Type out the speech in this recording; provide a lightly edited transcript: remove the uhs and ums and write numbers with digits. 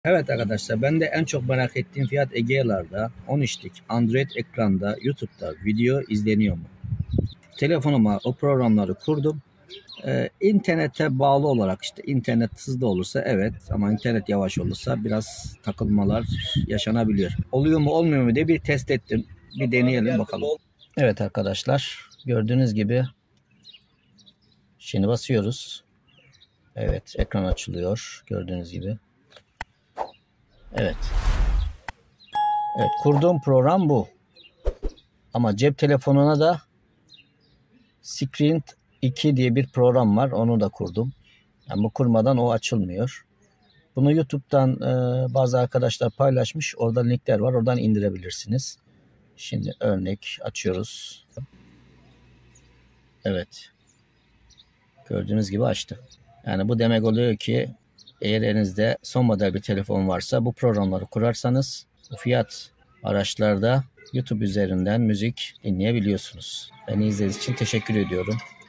Evet arkadaşlar, ben de en çok merak ettiğim fiyat Egea'larda 10 inçlik Android ekranda YouTube'da video izleniyor mu? Telefonuma o programları kurdum. İnternete bağlı olarak işte internet hızlı olursa evet, ama internet yavaş olursa biraz takılmalar yaşanabiliyor. Oluyor mu olmuyor mu diye bir test ettim. Bir deneyelim bakalım. Evet arkadaşlar, gördüğünüz gibi şimdi basıyoruz. Evet, ekran açılıyor gördüğünüz gibi. Evet. Evet, kurduğum program bu. Ama cep telefonuna da Screen 2 diye bir program var. Onu da kurdum. Yani bu kurmadan o açılmıyor. Bunu YouTube'dan bazı arkadaşlar paylaşmış. Orada linkler var. Oradan indirebilirsiniz. Şimdi örnek açıyoruz. Evet. Gördüğünüz gibi açtı. Yani bu demek oluyor ki eğer elinizde son model bir telefon varsa bu programları kurarsanız bu fiyat araçlarda YouTube üzerinden müzik dinleyebiliyorsunuz. Beni izlediğiniz için teşekkür ediyorum.